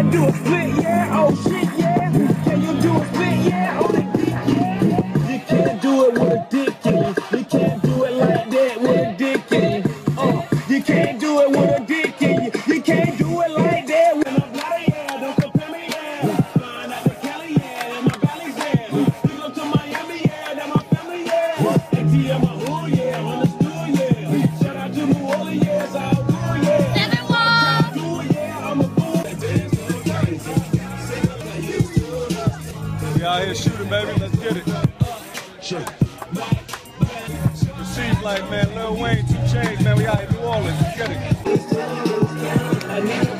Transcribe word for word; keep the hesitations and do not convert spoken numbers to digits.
you do a split, yeah? Oh shit, yeah. Can you do a split, yeah? On the dick, yeah. You can't do it with a dick in you. You can't do it like that with a dick in you. Uh, you can't do it with a dick in you. You can't do it like that with a body, yeah. Don't compare me, yeah. Flying out to Cali, yeah. And my belly's there. You go to Miami, yeah. That my family, yeah. A T M, my hood, yeah. Understood, yeah. Shout out to New Orleans, yeah. It's all good, yeah. Seven one. Do it, yeah. I'm a fool. We out here shooting, baby. Let's get it. It seems like, man, Lil Wayne, two Chainz, man. We out in New Orleans. Let's get it.